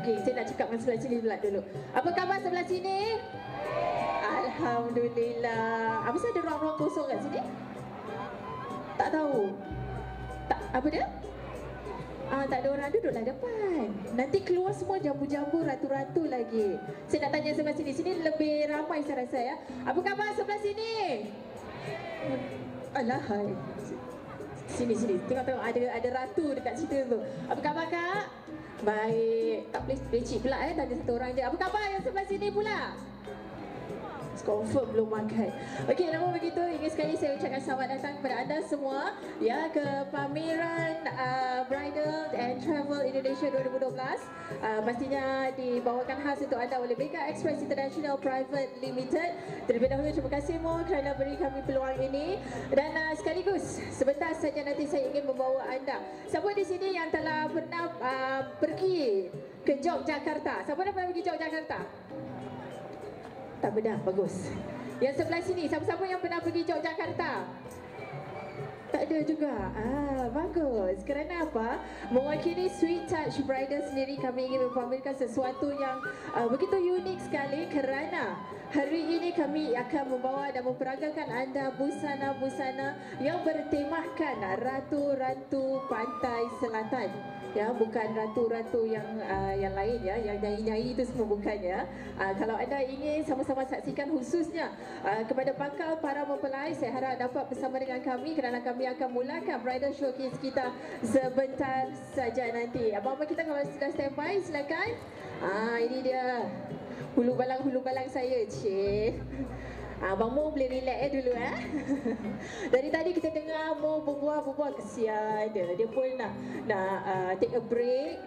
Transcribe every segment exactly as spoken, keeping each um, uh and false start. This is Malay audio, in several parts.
Okey, saya nak cakap dengan sebelah sini pula dulu. Apa khabar sebelah sini? Alhamdulillah. Apa ada ruang-ruang kosong kat sini? Tak tahu. Tak, apa dia? Ah, tak ada orang, duduklah depan. Nanti keluar semua jambu-jambu ratu-ratu lagi. Saya nak tanya sebelah sini. Sini lebih ramai saya rasa ya. Apa khabar sebelah sini? Alah, hai. Sini sini. Tengok-tengok ada ada ratu dekat situ tu. Apa khabar Kak? Baik. Tak boleh leceh pula eh, tanya satu orang je. Apa khabar yang sebelah sini pula? Confirm belum makan. Okey, namun begitu ingin sekali saya ucapkan selamat datang kepada anda semua ya ke pameran uh, Bridal and Travel Indonesia dua ribu dua belas. Uh, pastinya dibawakan khas untuk anda oleh Mega Express International Private Limited. Terlebih dahulu terima kasih Mo kerana beri kami peluang ini dan uh, sekaligus sebentar saja nanti saya ingin membawa anda. Siapa di sini yang telah pernah uh, pergi ke Yogyakarta? Siapa dah pernah pergi Yogyakarta? Tak pernah, bagus. Yang sebelah sini, siapa-siapa yang pernah pergi Yogyakarta? Tak ada juga. Ah, bagus. Kerana apa? Mewakili Sweet Touch Bridal sendiri, kami ingin mempamerkan sesuatu yang uh, begitu unik sekali kerana hari ini kami akan membawa dan memperagakan anda busana-busana yang bertemakan ratu-ratu pantai selatan. Ya, bukan ratu-ratu yang uh, yang lain ya, yang nyanyi-nyanyi itu semua bukan ya. Uh, kalau anda ingin sama-sama saksikan khususnya uh, kepada bakal para mempelai, saya harap dapat bersama dengan kami kerana kami akan mulakan bridal showcase kita sebentar saja nanti. Abang-abang kita kalau sudah standby silakan. Ah, ini dia. Hulu balang hulu balang saya, cik. Abang Mo boleh relax eh dulu eh. Dari tadi kita dengar Mo berbual-berbual, kesian dia. Dia pun nak nak uh, take a break.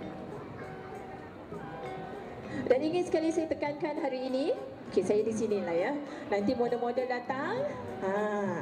Dan ingin sekali saya tekankan hari ini. Okey, saya di sini lah ya. Nanti model-model datang. Ha.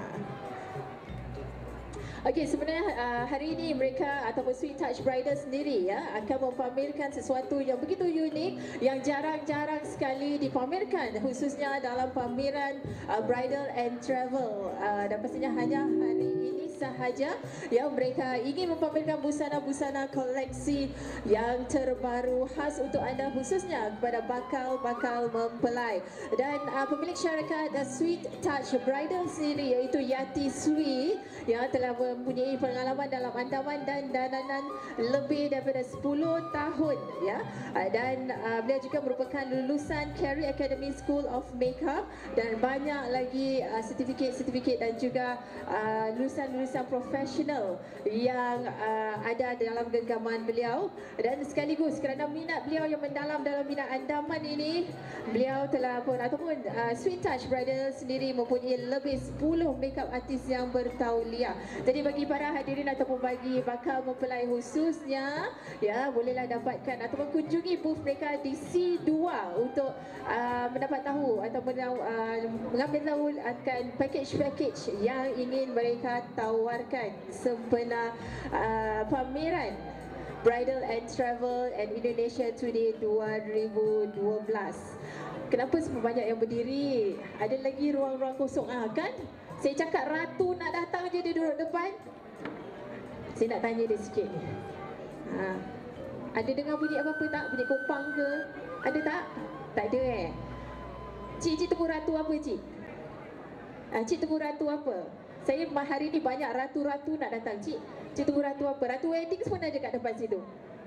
Okey, sebenarnya uh, hari ini mereka ataupun Sweet Touch Bridal sendiri ya akan mempamerkan sesuatu yang begitu unik yang jarang-jarang sekali dipamerkan khususnya dalam pameran uh, Bridal and Travel uh, dan pastinya hanya hari ini sahaja ya mereka ingin mempamerkan busana-busana koleksi yang terbaru khas untuk anda khususnya kepada bakal-bakal mempelai dan uh, pemilik syarikat uh, Sweet Touch Bridal sendiri iaitu Yati Sweet yang telah mempunyai pengalaman dalam andaman dan dananan lebih daripada sepuluh tahun ya dan uh, beliau juga merupakan lulusan Carey Academy School of Makeup dan banyak lagi uh, sertifikat-sertifikat dan juga uh, lulusan-lulusan profesional yang uh, ada dalam genggaman beliau dan sekaligus kerana minat beliau yang mendalam dalam minat andaman ini beliau telah pun ataupun uh, Sweet Touch Bridal sendiri mempunyai lebih sepuluh makeup artis yang bertauliah. Jadi bagi para hadirin ataupun bagi bakal mempelai khususnya ya bolehlah dapatkan ataupun kunjungi booth mereka di C dua untuk uh, mendapat tahu ataupun uh, mengambil tahu akan package-package yang ingin mereka tawarkan sempena uh, pameran Bridal and Travel and Indonesia Today dua ribu dua belas. Kenapa semua banyak yang berdiri? Ada lagi ruang-ruang kosong ah kan? Saya cakap ratu nak datang je dia duduk depan. Saya nak tanya dia sikit ni. Ha. Ada dengar bunyi apa-apa tak? Bunyi kopang ke? Ada tak? Tak ada eh. Cik, cik temu ratu apa cik? Ha, cik temu ratu apa? Saya hari ni banyak ratu-ratu nak datang cik. Cik temu ratu apa? Ratu wedding pun ada kat depan situ.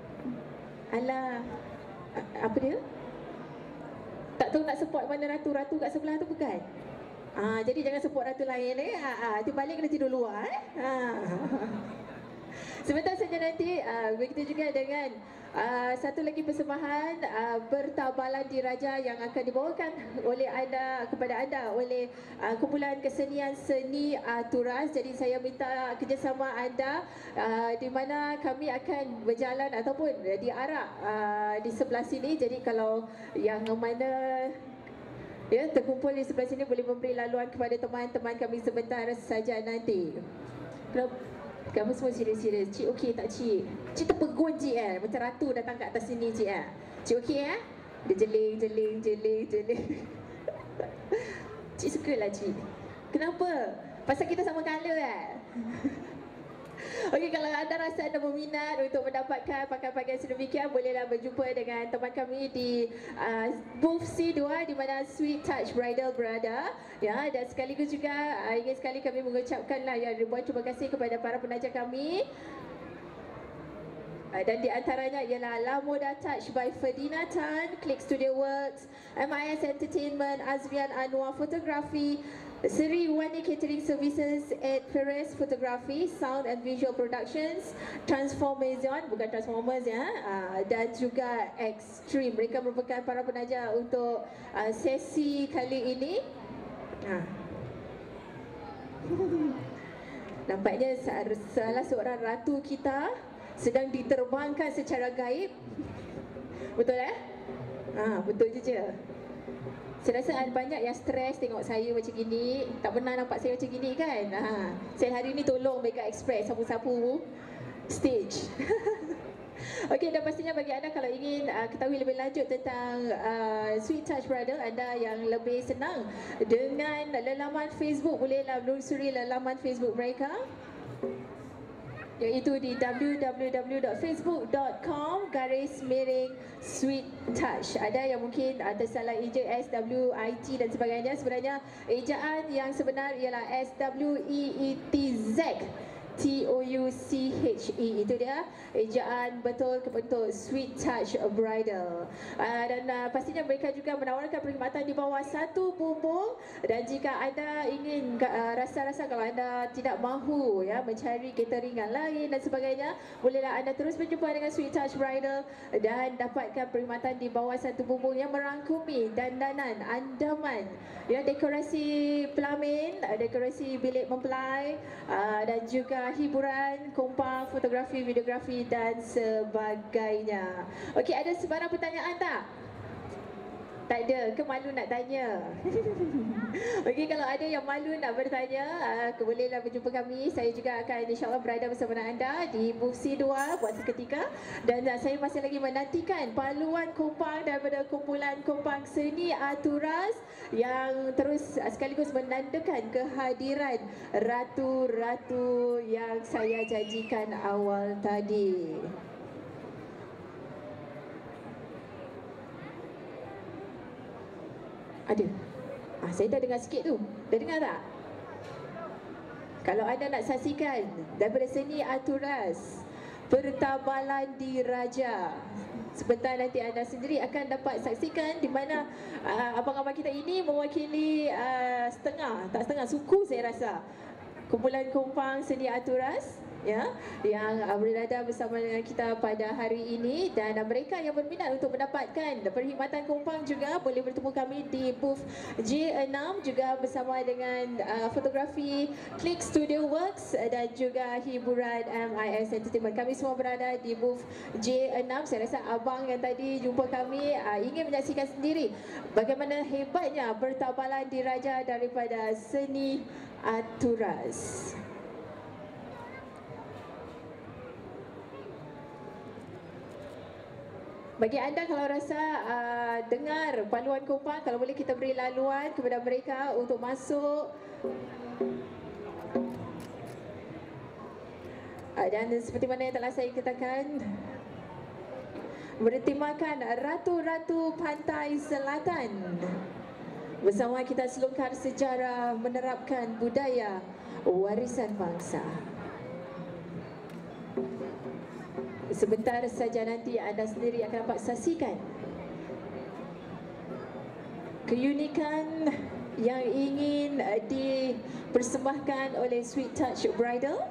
Alah. Apa dia? Tak tahu nak support mana ratu-ratu kat sebelah tu bukan? Ah, jadi jangan support ratu lain eh. Ah, ah, tu balik kena tidur luar eh. Ah. Sebentar saja nanti uh, begitu juga dengan uh, satu lagi persembahan uh, bertabalan diraja yang akan dibawakan oleh anda kepada anda oleh uh, kumpulan kesenian seni uh, Turas. Jadi saya minta kerjasama anda uh, di mana kami akan berjalan ataupun diarak uh, di sebelah sini. Jadi kalau yang mana ya terkumpul di sebelah sini boleh memberi laluan kepada teman-teman kami sebentar saja nanti. Kenapa? Kamu semua serius-serius. Cik okey tak cik? Cik terpegun cik eh. Macam ratu datang kat atas sini cik eh. Cik okey eh? Dia jeling, jeling, jeling, jeling. Cik suka lah cik. Kenapa? Pasal kita sama colour eh? Okey, kalau anda rasa anda berminat untuk mendapatkan pakaian-pakaian sedemikian, bolehlah berjumpa dengan teman kami di uh, booth C dua di mana Sweet Touch Bridal berada. Ya, dan sekaligus juga uh, ingin sekali kami mengucapkanlah yang ribuan terima kasih kepada para penaja kami. Uh, dan di antaranya ialah La Moda Touch by Ferdina Tan, Click Studio Works, M I S Entertainment, Azrian Anwar Fotografi, Seri Wani Catering Services, Ed Perez Fotografi, Sound and Visual Productions, Transformation, bukan Transformers ya, uh, dan juga Extreme. Mereka merupakan para penaja untuk uh, sesi kali ini. Uh. Nampaknya salah seorang ratu kita sedang diterbangkan secara gaib. Betul eh? Ha, betul je je. Saya rasa ada banyak yang stres tengok saya macam gini. Tak pernah nampak saya macam gini kan? Ha, saya hari ni tolong Mega Express sapu-sapu stage. Okey, dan pastinya bagi anda kalau ingin uh, ketahui lebih lanjut tentang uh, Sweet Touch Bridal, anda yang lebih senang dengan laman Facebook, bolehlah menelusuri laman Facebook mereka, iaitu di w w w dot facebook dot com garis miring Sweet Touch. Ada yang mungkin uh, tersalah eja S W I T dan sebagainya. Sebenarnya ejaan yang sebenar ialah S W E E T Z T O U C H E. Itu dia ejaan betul untuk Sweet Touch Bridal. Uh, dan uh, pastinya mereka juga menawarkan perkhidmatan di bawah satu bumbung. Dan jika anda ingin uh, rasa-rasa kalau anda tidak mahu ya mencari cateringan lain dan sebagainya, bolehlah anda terus berjumpa dengan Sweet Touch Bridal dan dapatkan perkhidmatan di bawah satu bumbung yang merangkumi dandanan, andaman, ya, dekorasi pelamin, dekorasi bilik mempelai, uh, dan juga hiburan, kompang, fotografi, videografi dan sebagainya. Okey, ada sebarang pertanyaan tak? Tak ada, ke malu nak tanya? Okey, kalau ada yang malu nak bertanya, uh, bolehlah berjumpa kami. Saya juga akan insyaAllah berada bersama anda di booth C dua buat seketika. Dan uh, saya masih lagi menantikan paluan kompang daripada kumpulan kompang seni Aturas yang terus uh, sekaligus menandakan kehadiran ratu-ratu yang saya janjikan awal tadi. Ada. Ah, saya dah dengar sikit tu. Dah dengar tak? Kalau anda nak saksikan daripada seni Aturas, Pertabalan Diraja, sebentar nanti anda sendiri akan dapat saksikan di mana uh, abang-abang kita ini mewakili uh, setengah, tak setengah, suku saya rasa, kumpulan kompang seni Aturas, ya, yang uh, berada bersama dengan kita pada hari ini. Dan uh, mereka yang berminat untuk mendapatkan perkhidmatan kompang juga boleh bertemu kami di booth J enam, juga bersama dengan uh, fotografi Click Studio Works uh, dan juga hiburan M I S Entertainment. Kami semua berada di booth J enam. Saya rasa abang yang tadi jumpa kami uh, ingin menyaksikan sendiri bagaimana hebatnya pertabalan diraja daripada seni Aturas. Bagi anda kalau rasa uh, dengar paluan kompang, kalau boleh kita beri laluan kepada mereka untuk masuk. Uh, dan seperti mana yang telah saya katakan, bertemakan Ratu-Ratu Pantai Selatan. Bersama kita selongkar sejarah menerapkan budaya warisan bangsa. Sebentar saja nanti anda sendiri akan dapat saksikan keunikan yang ingin dipersembahkan oleh Sweet Touch Bridal.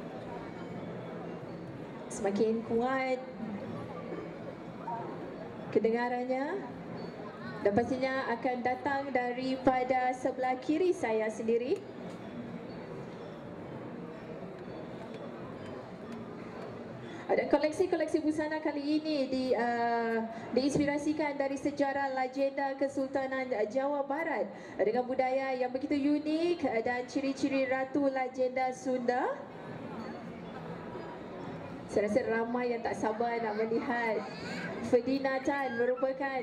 Semakin kuat kedengarannya dan pastinya akan datang daripada sebelah kiri saya sendiri. Dan koleksi-koleksi busana kali ini di, uh, diinspirasikan dari sejarah legenda Kesultanan Jawa Barat dengan budaya yang begitu unik dan ciri-ciri ratu legenda Sunda. Saya rasa ramai yang tak sabar nak melihat Ferdina Tan merupakan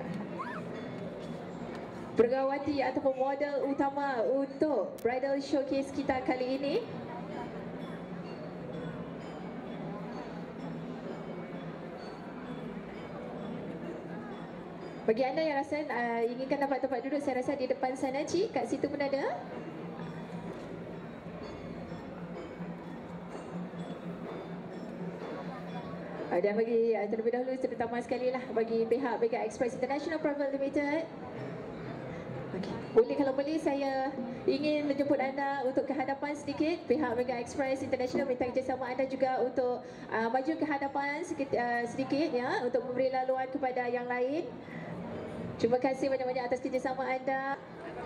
pegawati ataupun model utama untuk bridal showcase kita kali ini. Bagi anda yang rasa uh, inginkan dapat tempat duduk, saya rasa di depan sana, Cik, kat situ pun ada. Uh, dan bagi uh, terlebih dahulu, terutama sekali lah bagi pihak Mega Express International Private Limited. Okay. Boleh, kalau boleh saya ingin menjemput anda untuk ke hadapan sedikit. Pihak Mega Express International minta kerjasama anda juga untuk uh, maju ke hadapan sedikit, uh, sedikit ya, untuk memberi laluan kepada yang lain. Terima kasih banyak-banyak atas kerjasama anda.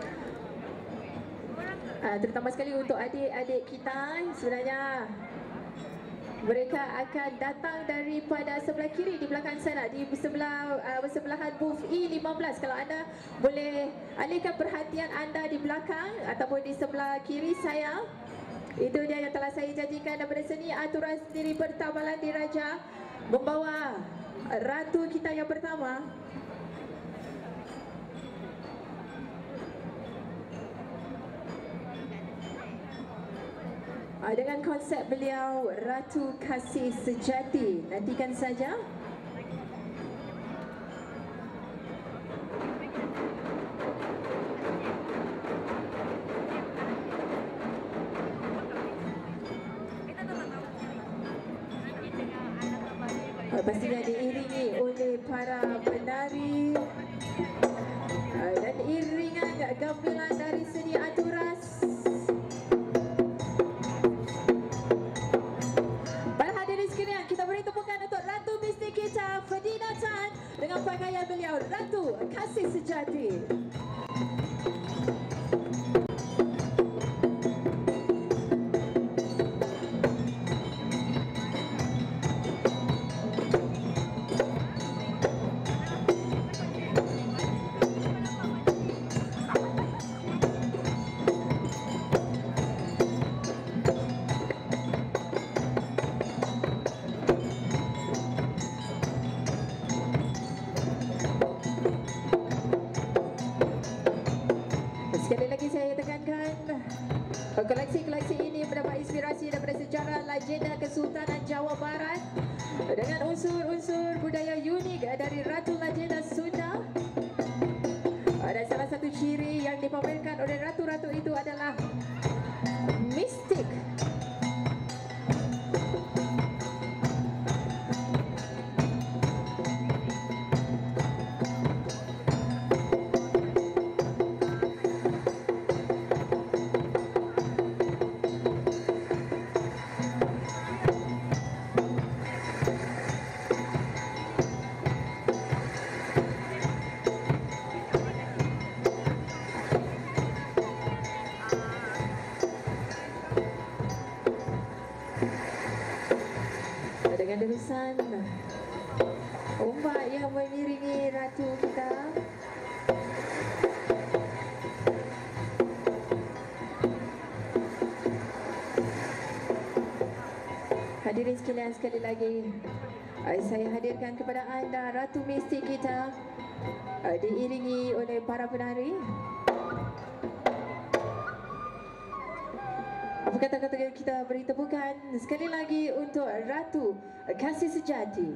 Uh, terutama sekali untuk adik-adik kita, sebenarnya mereka akan datang daripada sebelah kiri di belakang sana, di sebelah uh, bersebelahan booth E lima belas. Kalau anda boleh alihkan perhatian anda di belakang ataupun di sebelah kiri saya. Itu dia yang telah saya janjikan daripada seni aturan sendiri Pertambalan Diraja membawa ratu kita yang pertama. Dengan konsep beliau Ratu Kasih Sejati. Nantikan saja. Pastinya diiringi oleh para penari dan iringan gamelan dari seni aturas. Kita beri tepukan untuk Ratu Mistik kita, Fadina Tan, dengan pakaian beliau Ratu Kasih Sejati. Sekali lagi saya tekankan, koleksi-koleksi ini mendapat inspirasi daripada sejarah legenda Kesultanan Jawa Barat dengan unsur-unsur budaya unik dari Ratu Legenda Sunda. Dan salah satu ciri yang dipamerkan oleh ratu-ratu itu adalah mistik. Dengan derusan ombak yang mengiringi ratu kita. Hadirin sekalian, sekali lagi saya hadirkan kepada anda Ratu Mistik kita diiringi oleh para penari. Apa kata-kata kita beri tepukan sekali lagi untuk Ratu Kasih Sejati.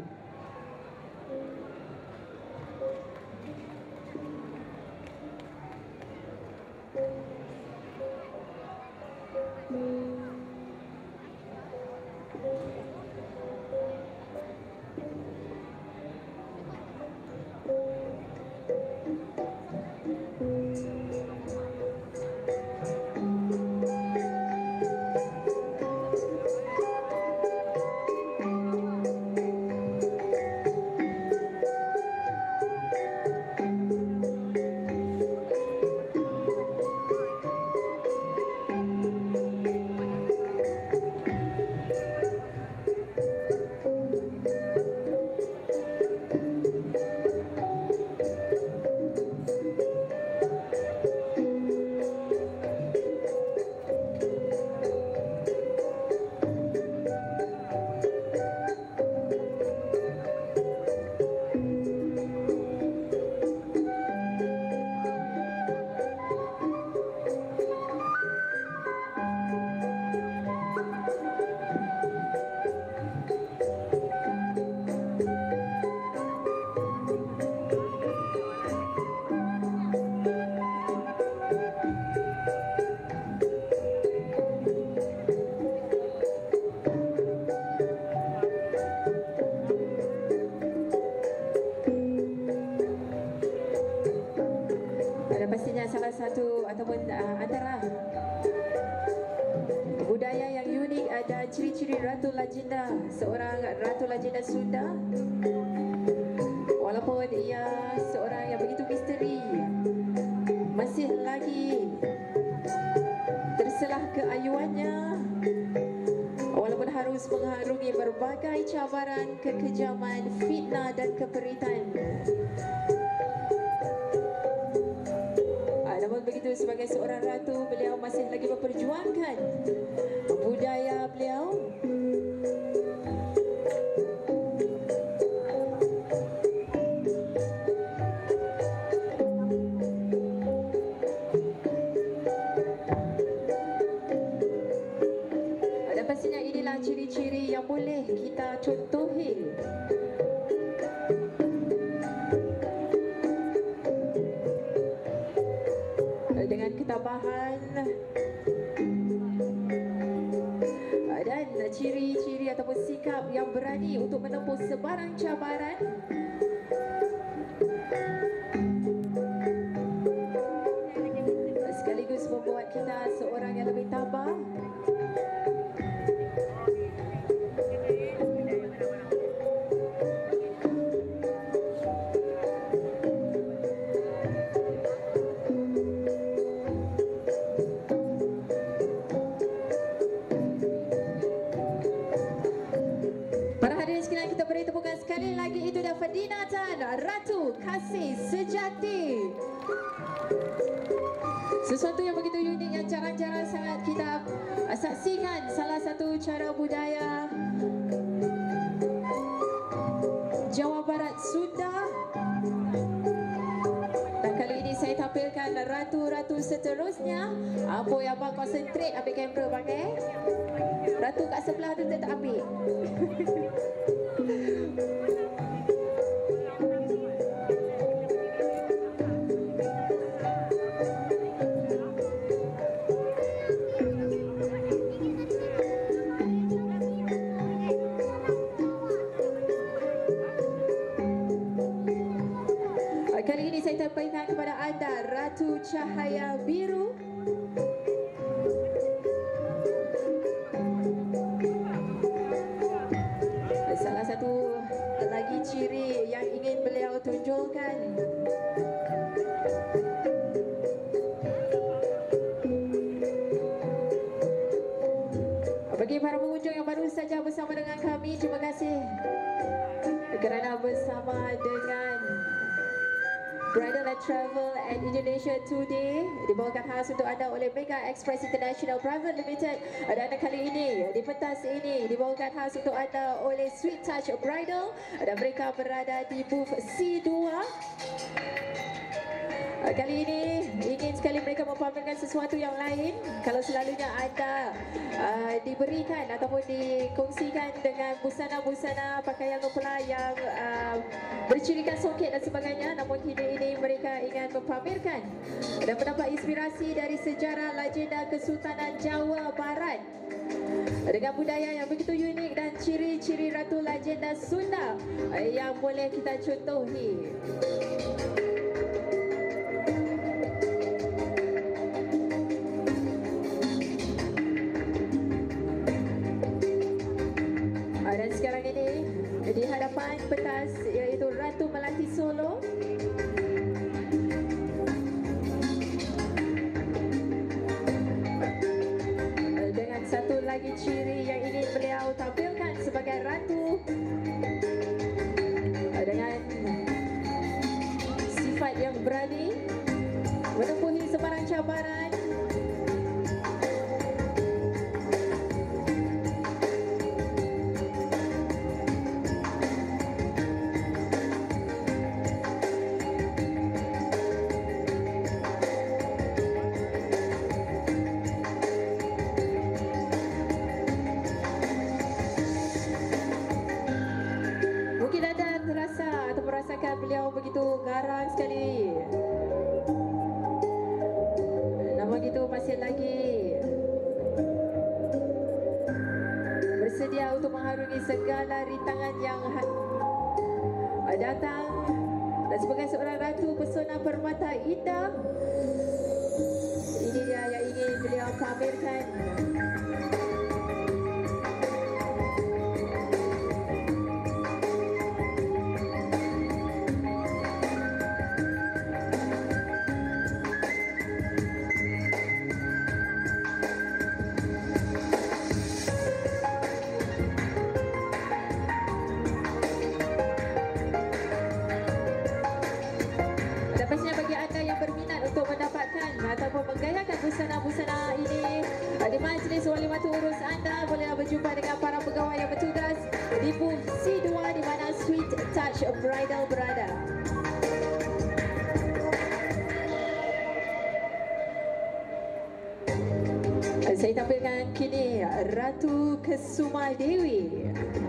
Ratu Lagenda, seorang Ratu Lagenda Sunda. Walaupun ia seorang yang begitu misteri, masih lagi terselah keayuannya. Walaupun harus mengharungi berbagai cabaran, kekejaman, fitnah dan keperitan. Namun begitu, sebagai seorang ratu, beliau masih lagi memperjuangkan budaya beliau. Dan pastinya inilah ciri-ciri yang boleh kita contohi. Dengan ketabahan dan ciri-ciri ataupun sikap yang berani untuk menempuh sebarang cabaran. Sekaligus membuat kita seorang yang lebih tabah. Kita beri tepukan sekali lagi. Itu dah Fadina Tan, Ratu Kasih Sejati. Sesuatu yang begitu unik yang jarang-jarang sangat kita saksikan. Salah satu cara budaya Jawa Barat Sunda. Dan kali ini saya tampilkan ratu-ratu seterusnya. Apa yang abang konsentrate ambil kamera bang eh? Ratu kat sebelah tu tak ambil. Kali ini saya tampilkan kepada anda Ratu Cahaya Biru. Salah satu lagi ciri yang ingin beliau tunjukkan. Bagi para pengunjung yang baru saja bersama dengan kami, terima kasih kerana bersama dengan Bridal and Travel and Indonesia Today, dibawakan khas untuk anda oleh Mega Express International Private Limited. Dan kali ini, di pentas ini, dibawakan khas untuk anda oleh Sweet Touch Bridal. Dan mereka berada di booth C dua. Kali ini ingin sekali mereka mempamerkan sesuatu yang lain. Kalau selalunya anda uh, diberikan ataupun dikongsikan dengan busana-busana pakaian mempelai yang uh, bercirikan songket dan sebagainya, namun kini ini mereka ingin mempamerkan dan mendapat inspirasi dari sejarah legenda Kesultanan Jawa Barat dengan budaya yang begitu unik dan ciri-ciri Ratu Legenda Sunda uh, yang boleh kita contohi. Dan sekarang ini di hadapan pentas iaitu Ratu Melati Solo. Dengan satu lagi ciri yang ingin beliau tampilkan sebagai ratu, dengan sifat yang berani menempuhi sebarang cabaran. Merasakan beliau begitu garang sekali. Namun itu masih lagi bersedia untuk mengharungi segala rintangan yang datang. Dan sebagai seorang ratu pesona permata indah, ini dia yang ingin beliau pamerkan. resepsionis wali matu urus anda bolehlah berjumpa dengan para pegawai yang bertugas di booth C dua di mana Sweet Touch Bridal berada. Saya tampilkan kini Ratu Kesuma Dewi.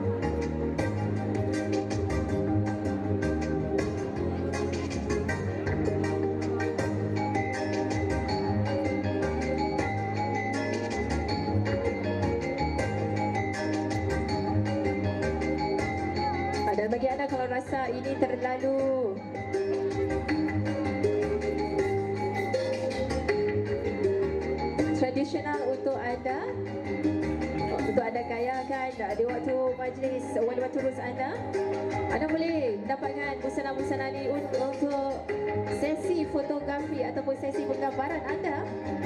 Dan bagi anda kalau rasa ini terlalu tradisional untuk anda, untuk anda gayakan di waktu majlis wali matu urus anda, anda boleh dapatkan busana-busana ini untuk sesi fotografi ataupun sesi penggambaran anda.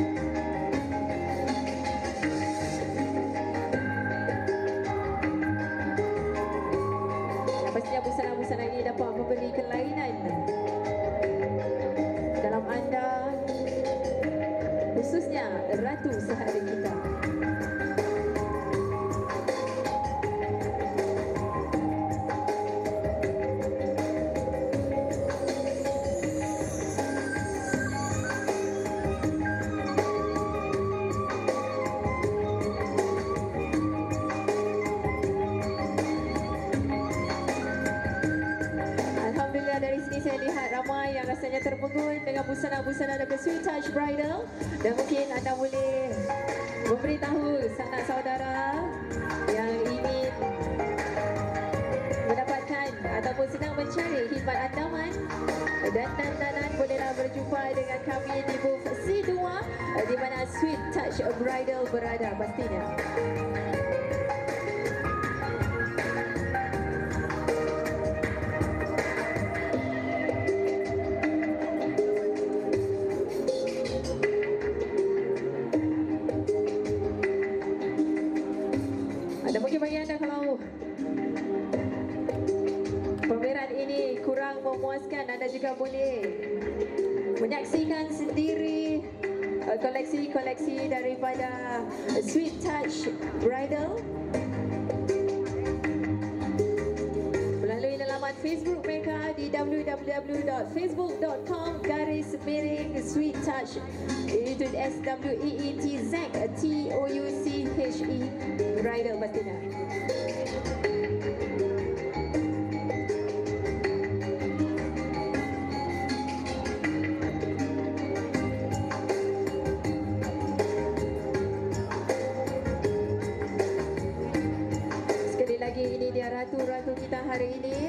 Pastinya busana-busana ini dapat memberi kelainan dalam anda, khususnya ratu sehari kita. Dari sini saya lihat ramai yang rasanya terpegun dengan busana-busana daripada Sweet Touch Bridal, dan mungkin anda boleh memberitahu sanak saudara yang ingin mendapatkan ataupun sedang mencari khidmat andaman dan dandanan, bolehlah berjumpa dengan kami di booth C dua di mana Sweet Touch Bridal berada pastinya. Dan mungkin bagi anda kalau pameran ini kurang memuaskan, anda juga boleh menyaksikan sendiri koleksi-koleksi daripada Sweet Touch Bridal melalui laman Facebook mereka di w w w dot facebook dot com garis miring Sweet Touch, itu S W E E T Z T O U C H E Bridal pastinya. Sekali lagi, ini dia ratu-ratu kita hari ini.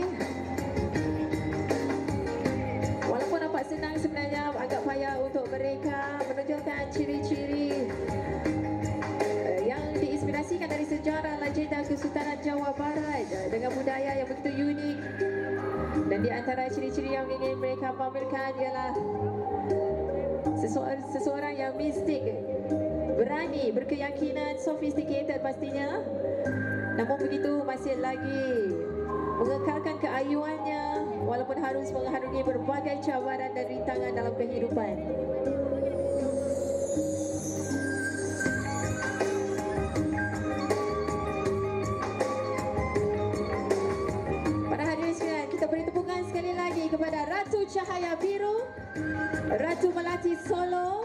Walaupun nampak senang, sebenarnya agak payah untuk mereka menunjukkan ciri-ciri yang diinspirasikan dari sejarah legenda Kesultanan Jawa Barat dengan budaya yang begitu unik. Dan di antara ciri-ciri yang ingin mereka pamerkan ialah seseorang, seseorang yang mistik, berani, berkeyakinan, sophisticated pastinya. Namun begitu masih lagi mengekalkan keayuannya walaupun harus mengharungi berbagai cabaran dan rintangan dalam kehidupan. Pada hadirin sekalian, kita beri tepukan sekali lagi kepada Ratu Cahaya Biru, Ratu Melati Solo,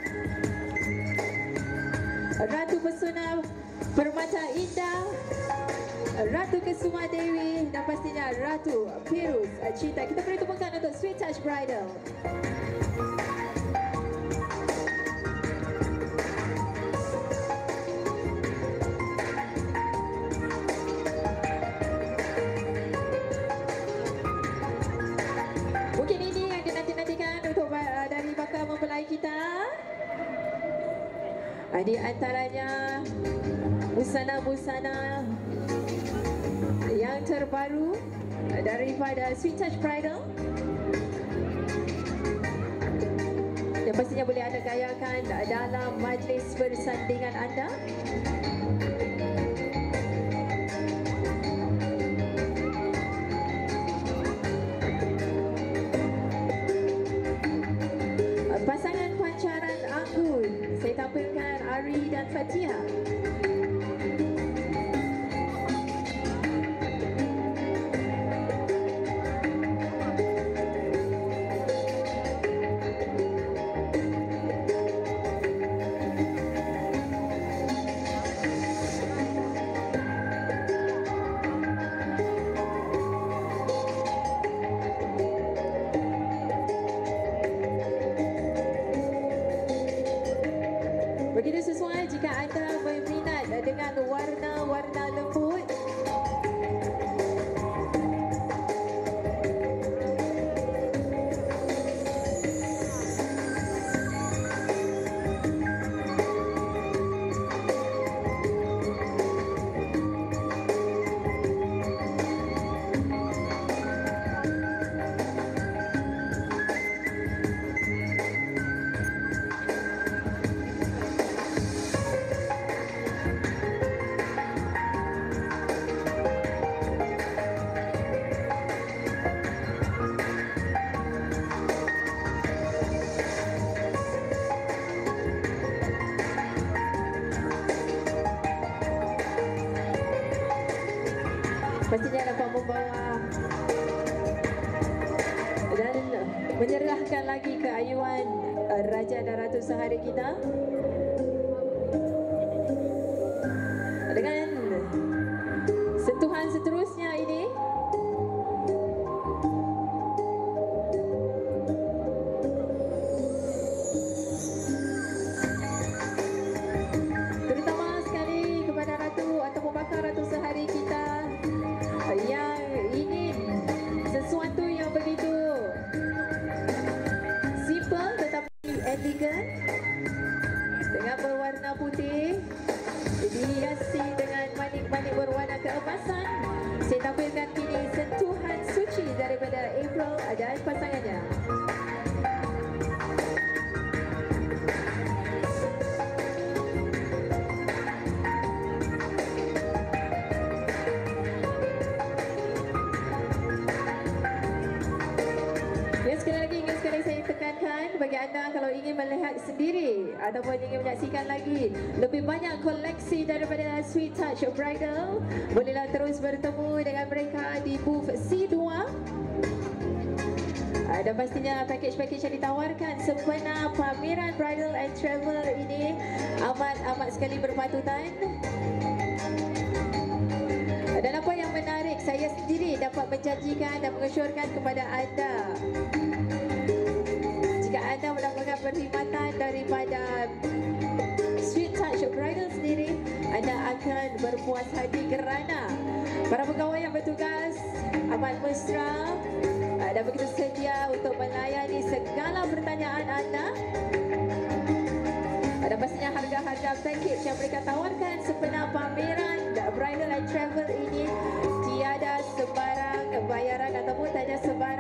Ratu Pesona Permata Indah, Ratu Kesuma Dewi, dan pastinya Ratu Pirus Cinta. Kita beri tepukan untuk Sweet Touch Bridal. Mungkin ini yang dinanti-nantikan untuk uh, dari bakal mempelai kita. Di antaranya busana-busana yang terbaru daripada Sweet Touch Bridal yang pastinya boleh anda gayakan dalam majlis persandingan anda. Pasangan pancaran anggun, saya tampilkan Ari dan Fatihah. Begitu sesuai jika anda berminat dengan warna-warna lembut. Pastinya dapat membawa dan menyerahkan lagi keayuan Raja dan Ratu Sehari kita dengan sentuhan seterusnya ini. Terutama sekali kepada Ratu ataupun bakal Ratu Sehari kita yang ingin sesuatu yang begitu simple tetapi elegan dengan berwarna putih dihiasi dengan manik-manik berwarna keemasan. Saya tampilkan kini sentuhan suci daripada April dan pasangannya. Sekali lagi ingin sekali saya tekankan bagi anda kalau ingin melihat sendiri ataupun ingin menyaksikan lagi lebih banyak koleksi daripada Sweet Touch Bridal, bolehlah terus bertemu dengan mereka di booth C dua. Dan pastinya pakej-pakej yang ditawarkan sempena pameran Bridal and Travel ini amat-amat sekali berpatutan. Dan apa yang menarik, saya sendiri dapat menjanjikan dan mengesyorkan kepada anda, jika anda melakukan perkhidmatan daripada Sweet Touch Bridal sendiri, anda akan berpuas hati kerana para pegawai yang bertugas amat mesra dan begitu sedia untuk melayani segala pertanyaan anda. Dan pastinya harga-harga package yang mereka tawarkan sempena pameran Bridal and Travel ini tiada sebarang bayaran ataupun tiada sebarang